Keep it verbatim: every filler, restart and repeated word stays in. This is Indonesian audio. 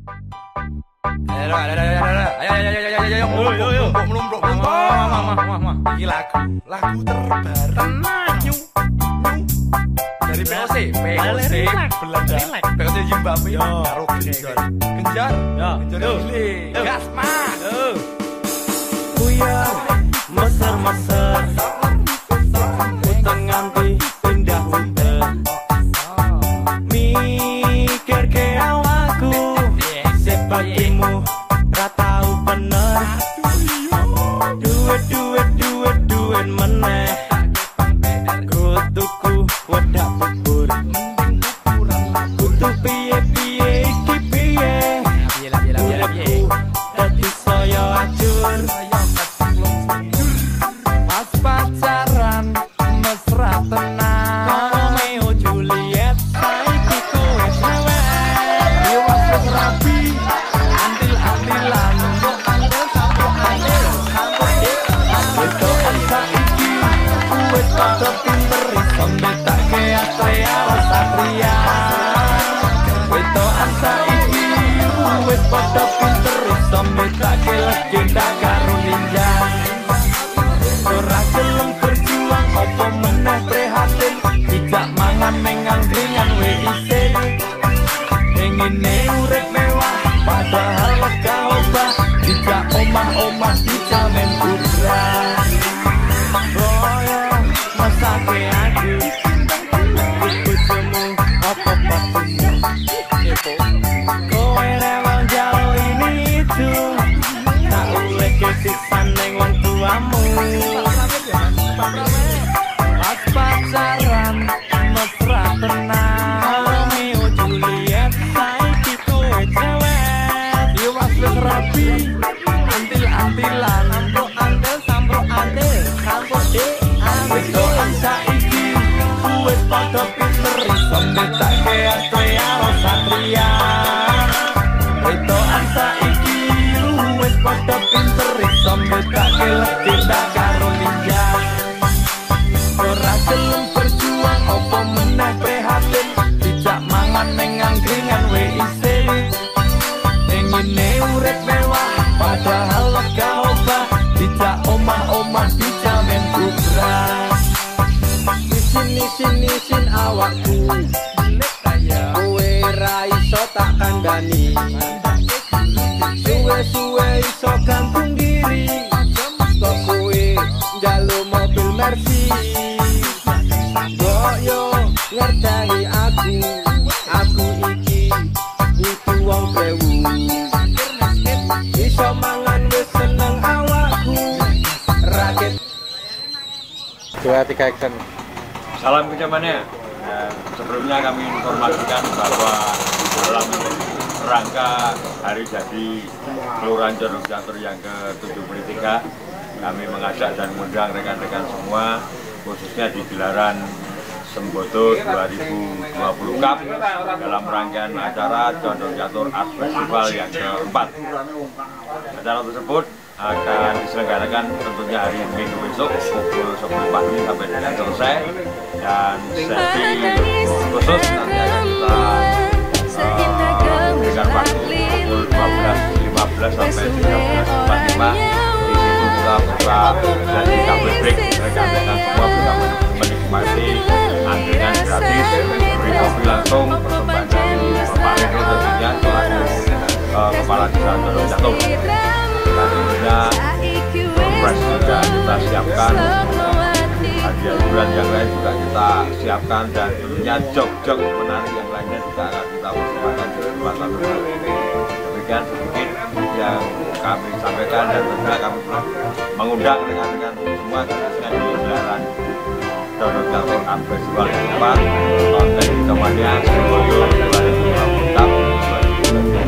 Ayo, ayo, ayo, ayo, ayo, ayo, ayo, ayo, ayo, melumpruk, melumpruk, ini lagu, lagu terbaru, new, new, dari P O C, P O C, Belanda, P O C Zimbabwe, karo Genjar, Genjar, Genjar ini, gas mas, Kuyang, meser-meser, utang nganti pindah winter, mikir ke awakku, sebagimu ratau bener, duit duit duit duit meneh, kutuku wedak bubur, kutu piye piye iki piye, kutuku dadi saya acur. pas pacaran mesra tenang, Romeo Juliet saiki kowe cewek, dewas wis rapi, antil-antilan, andel sampo andel, sampo wedokan saiki wis padha pinter iso mbedake Astrea Satria. Wedokan saiki wis padha pinter iso mbedake legenda karo ninja. Ora gelem berjuang apa meneh prihatin, tidak mangan ning angkringan we isin. Pengine urip mewah padahal lega obah, tidak omah-omah dijamin putra. Boyo mesake aku, bojomu apa pastimu. Kowe rewel jauh ini itu, tak oleh kesisan ning wong tuamu. pas pacaran mesra tenang, Romeo Juliet saiki kowe cewek, dewas wis rapi, antil-antilan, sampo andel, sampo andel, sampo de, wedokan saiki wis padha pinter iso mbedake Astrea Satria. Wedokan saiki wis padha pinter iso mbedake legenda karo ninja. Ora gelem berjuang apa meneh prihatin, tidak mangan ning angkringan we isin. Pengine urip mewah padahal lega obah, tidak omah-omah dijamin putra. Isin isin isin awakku, kowe ra iso tak kandhani, suwe-suwe iso gantung diri, kok kowe njaluk mobil Mercy. Boyo ngerteni aku, aku iki butuh wong brewu, iso mangan wis seneng awakku, rakit. Dua tiga action. Salam kejamannya. Dan sebelumnya kami informasikan bahwa dalam rangka hari jadi Kelurahan Condong Catur yang ke tujuh puluh tiga, kami mengajak dan mengundang rekan-rekan semua, khususnya di gelaran Sembodo dua ribu dua puluh Cup dalam rangkaian acara Condong Catur Art Festival yang keempat. Acara tersebut akan diselenggarakan tentunya hari Minggu besok pukul sepuluh pagi sampai dengan selesai, dan sesi khusus nanti akan kita uh, berikan waktu pukul dua belas lima belas sampai tiga belas empat puluh lima. Di situ kita buka jadi coffee break, rekan-rekan semua bisa menikmati angkringan gratis, beri kopi langsung, persembahan dari Bapak Reno tentunya selaku uh, Kepala Desa Condong Catur. Dan tentunya surprise juga kita siapkan, hadiah hiburan yang lain juga kita siapkan, dan tentunya jog-jog menarik yang lainnya juga akan kita persembahkan di kesempatan tersebut. Demikian sedikit yang kami sampaikan, dan tentunya kami mengundang rekan-rekan semua khususnya di gelaran Condong Catur Art Festival yang keempat tahun ini, temannya Sembodo dua ribu dua puluh.